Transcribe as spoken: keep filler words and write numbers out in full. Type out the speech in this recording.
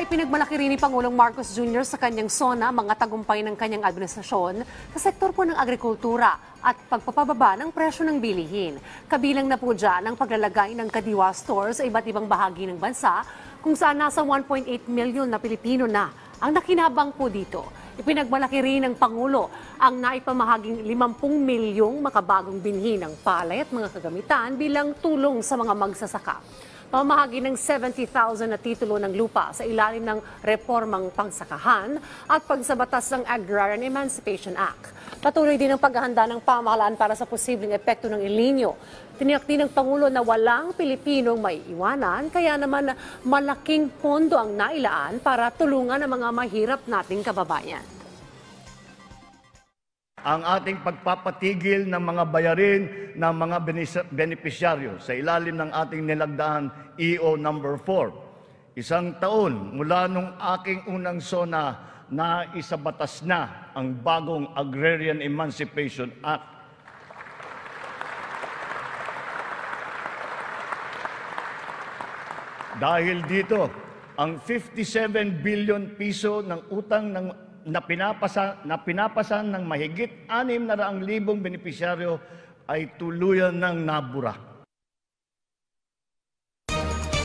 Ipinagmalaki rin ni Pangulong Marcos Junior sa kanyang SONA mga tagumpay ng kanyang administrasyon sa sektor po ng agrikultura at pagpapababa ng presyo ng bilihin. Kabilang na po dyan ang paglalagay ng Kadiwa Store sa iba't ibang bahagi ng bansa kung saan nasa one point eight million na Pilipino na ang nakinabang po dito. Ipinagmalaki rin ng Pangulo ang naipamahaging limampu milyong makabagong binhi ng palay at mga kagamitan bilang tulong sa mga magsasaka. Pamahagi ng seventy thousand na titulo ng lupa sa ilalim ng reformang pangsakahan at pagsabatas ng Agrarian Emancipation Act. Patuloy din ang paghahanda ng pamahalaan para sa posibleng epekto ng El Nino. Tiniyak din ng Pangulo na walang Pilipinong may iwanan, kaya naman malaking pondo ang nailaan para tulungan ang mga mahirap nating kababayan. Ang ating pagpapatigil ng mga bayarin ng mga benepisyaryo sa ilalim ng ating nilagdaan E O number four. Isang taon mula nung aking unang SONA na isabatas na ang bagong Agrarian Emancipation Act. Dahil dito, ang fifty-seven billion piso ng utang ng na pinapasa na pinapasan ng mahigit anim na raang libong benepisyaryo ay tuluyan ng nabura.